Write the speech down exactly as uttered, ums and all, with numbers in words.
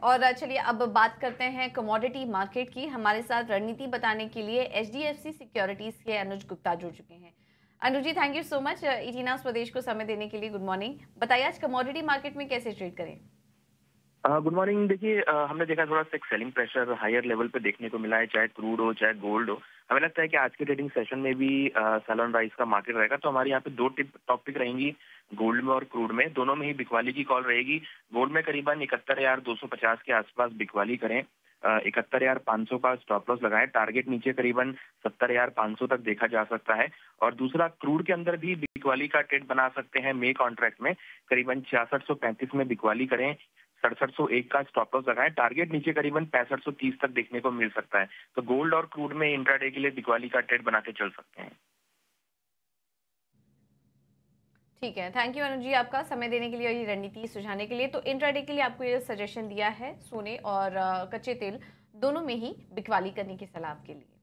और चलिए अब बात करते हैं कमोडिटी मार्केट की। हमारे साथ रणनीति बताने के लिए एचडीएफसी सिक्योरिटीज के अनुज गुप्ता जुड़ चुके हैं। Anuj ji, thank you so much इटीना स्वदेश को समय देने के लिए। Good morning. बताइए आज कमोडिटी मार्केट में कैसे ट्रेड करें? Good morning. देखिए, हमने देखा थोड़ा सा एक सेलिंग प्रेशर हायर लेवल पे देखने को मिला है, चाहे क्रूड हो चाहे गोल्ड हो। हमें लगता है कि आज के ट्रेडिंग सेशन में भी सेल ऑन राइज का मार्केट रहेगा। तो हमारे यहाँ पे दो टिप टॉपिक रहेंगी, गोल्ड में और क्रूड में। दोनों में ही बिकवाली की कॉल रहेगी। गोल्ड में करीबन इकहत्तर हजार दो सौ पचास के आसपास बिकवाली करें। इकहत्तर हजार पाँच सौ का स्टॉप लॉस लगाएं। टारगेट नीचे करीबन सत्तर हजार पाँच सौ तक देखा जा सकता है। और दूसरा, क्रूड के अंदर भी बिकवाली का ट्रेड बना सकते हैं। मे कॉन्ट्रैक्ट में करीबन छियासठ सौ पैंतीस में बिकवाली करें। सड़सठ सौ एक का स्टॉप लॉस लगाएं। टारगेट नीचे करीबन पैंसठ सौ तीस तक देखने को मिल सकता है। तो गोल्ड और क्रूड में इंट्राडे के लिए बिकवाली का ट्रेड बना के चल सकते हैं। ठीक है, थैंक यू अनुज जी आपका समय देने के लिए और ये रणनीति सुझाने के लिए। तो इंट्राडे के लिए आपको ये सजेशन दिया है सोने और कच्चे तेल दोनों में ही बिकवाली करने की सलाह आपके लिए।